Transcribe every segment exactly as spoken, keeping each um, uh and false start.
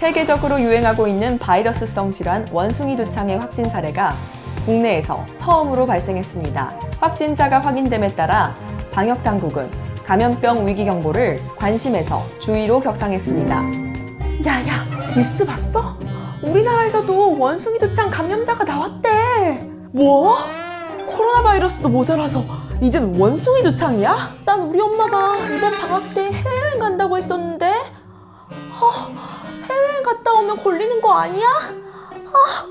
세계적으로 유행하고 있는 바이러스성 질환 원숭이 두창의 확진 사례가 국내에서 처음으로 발생했습니다. 확진자가 확인됨에 따라 방역당국은 감염병 위기경보를 관심에서 주의로 격상했습니다. 야야, 뉴스 봤어? 우리나라에서도 원숭이 두창 감염자가 나왔대. 뭐? 코로나 바이러스도 모자라서 이젠 원숭이 두창이야? 난 우리 엄마가 이번 방학 때 해외여행 간다고 했었는데 아, 해외여행 갔다 오면 걸리는 거 아니야? 아,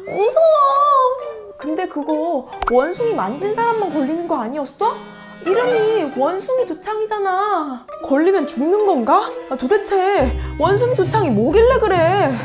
무서워. 근데 그거 원숭이 만진 사람만 걸리는 거 아니었어? 이름이 원숭이 두창이잖아. 걸리면 죽는 건가? 아, 도대체 원숭이 두창이 뭐길래 그래?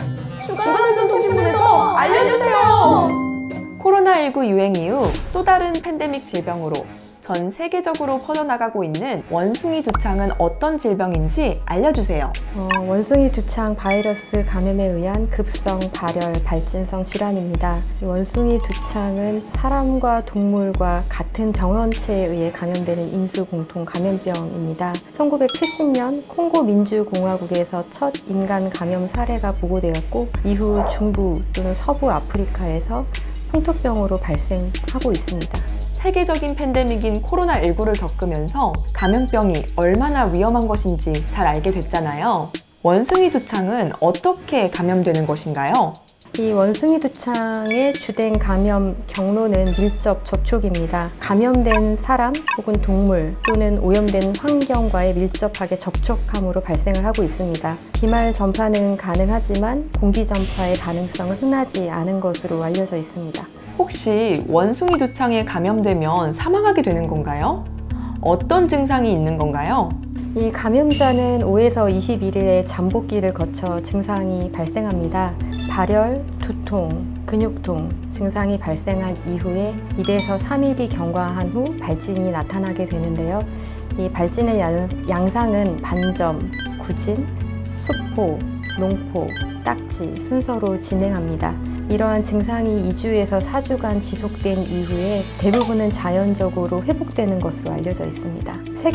주간안전통신부에서 알려주세요. 코로나십구 유행 이후 또 다른 팬데믹 질병으로 전 세계적으로 퍼져나가고 있는 원숭이 두창은 어떤 질병인지 알려주세요. 어, 원숭이 두창 바이러스 감염에 의한 급성 발열 발진성 질환입니다. 이 원숭이 두창은 사람과 동물과 같은 병원체에 의해 감염되는 인수공통 감염병입니다. 천구백칠십 년 콩고 민주공화국에서 첫 인간 감염 사례가 보고되었고 이후 중부 또는 서부 아프리카에서 풍토병으로 발생하고 있습니다. 세계적인 팬데믹인 코로나십구를 겪으면서 감염병이 얼마나 위험한 것인지 잘 알게 됐잖아요. 원숭이 두창은 어떻게 감염되는 것인가요? 이 원숭이 두창의 주된 감염 경로는 밀접 접촉입니다. 감염된 사람 혹은 동물 또는 오염된 환경과의 밀접하게 접촉함으로 발생을 하고 있습니다. 비말 전파는 가능하지만 공기 전파의 가능성은 흔하지 않은 것으로 알려져 있습니다. 혹시 원숭이 두창에 감염되면 사망하게 되는 건가요? 어떤 증상이 있는 건가요? 이 감염자는 오에서 이십일 일의 잠복기를 거쳐 증상이 발생합니다. 발열, 두통, 근육통 증상이 발생한 이후에 이에서 삼 일이 경과한 후 발진이 나타나게 되는데요. 이 발진의 양, 양상은 반점, 구진, 수포, 농포, 딱지 순서로 진행합니다. 이러한 증상이 이 주에서 사 주간 지속된 이후에 대부분은 자연적으로 회복되는 것으로 알려져 있습니다.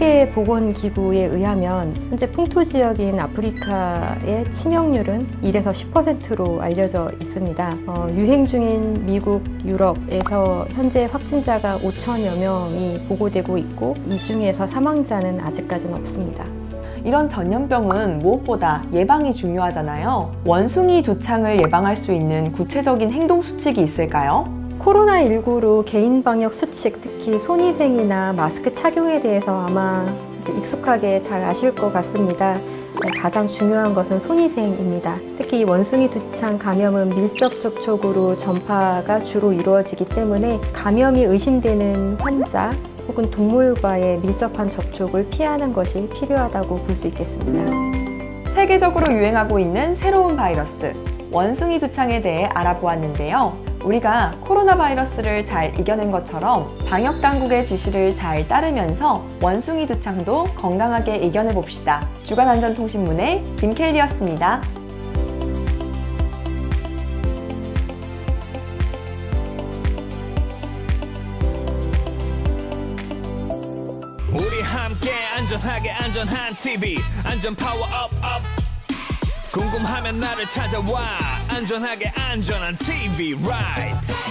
세계보건기구에 의하면 현재 풍토지역인 아프리카의 치명률은 일에서 십 퍼센트로 알려져 있습니다. 어, 유행 중인 미국, 유럽에서 현재 확진자가 오천여 명이 보고되고 있고 이 중에서 사망자는 아직까지는 없습니다. 이런 전염병은 무엇보다 예방이 중요하잖아요. 원숭이 두창을 예방할 수 있는 구체적인 행동 수칙이 있을까요? 코로나십구로 개인 방역 수칙, 특히 손위생이나 마스크 착용에 대해서 아마 익숙하게 잘 아실 것 같습니다. 가장 중요한 것은 손위생입니다. 특히 원숭이 두창 감염은 밀접 접촉으로 전파가 주로 이루어지기 때문에 감염이 의심되는 환자 혹은 동물과의 밀접한 접촉을 피하는 것이 필요하다고 볼 수 있겠습니다. 세계적으로 유행하고 있는 새로운 바이러스, 원숭이 두창에 대해 알아보았는데요. 우리가 코로나 바이러스를 잘 이겨낸 것처럼 방역당국의 지시를 잘 따르면서 원숭이 두창도 건강하게 이겨내봅시다. 주간안전통신문의 김켈리였습니다. 우리 함께 안전하게 안전한 티비 안전 파워업 업 궁금하면 나를 찾아와 안전하게 안전한 티비 right